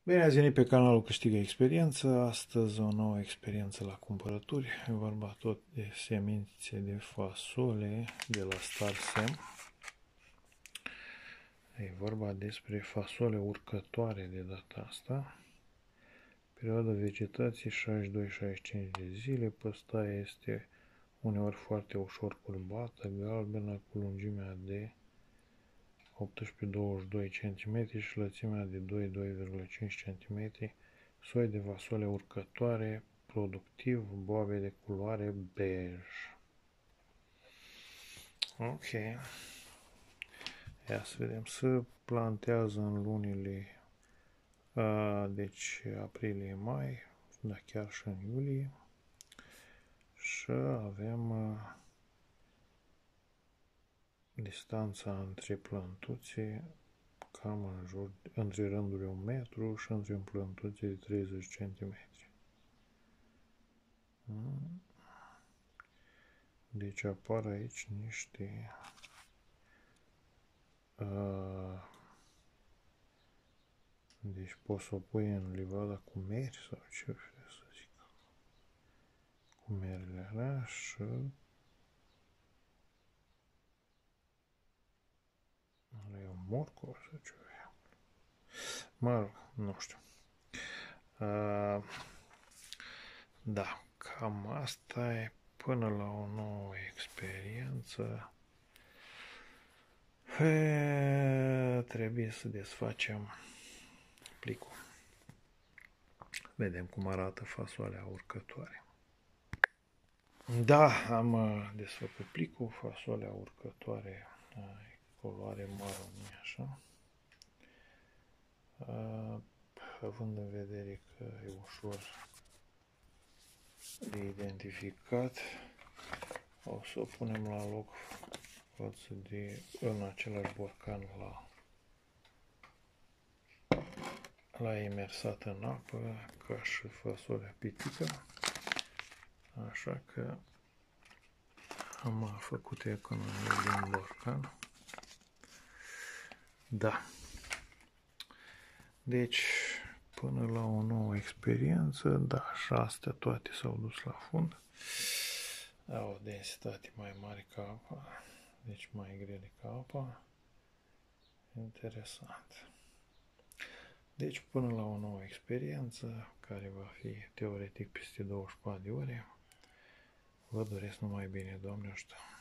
Bine ați venit pe canalul Câștigă Experiență. Astăzi o nouă experiență la cumpărături. E vorba tot de semințe de fasole de la StarSem. E vorba despre fasole urcătoare de data asta. Perioada vegetației 62-65 de zile. Păstaia este uneori foarte ușor curbată, galbenă, cu lungimea de 18-22 cm și lățimea de 2-2,5 cm, soi de fasole urcătoare, productiv, boabe de culoare bej. Ok. Ia să vedem. Se plantează în lunile deci aprilie-mai, dar chiar și în iulie. Și avem distanța între plantuțe cam în jur, între rânduri 1 metru și între plântuțe de 30 cm. Deci apar aici niște deci poți să o pui în livada cu meri sau ce vreau să zic. Cu merile alea și e un morcov sau ce vreau. Mă rog, nu știu. Da, cam asta e până la o nouă experiență. Trebuie să desfacem plicul. Vedem cum arată fasoalea urcătoare. Da, am desfăcut plicul, fasolea urcătoare, culoare maronie, așa. Având în vedere că e ușor de identificat, o să o punem la loc față de în același borcan la imersat în apă, ca și fasolea pitică. Așa că am făcut economie din borcan. Da. Deci, până la o nouă experiență, da, și astea toate s-au dus la fund. Au o densitate mai mare ca apa, deci mai grele ca apa. Interesant. Deci, până la o nouă experiență, care va fi teoretic peste 24 de ore, vă doresc numai bine, Doamne ajută!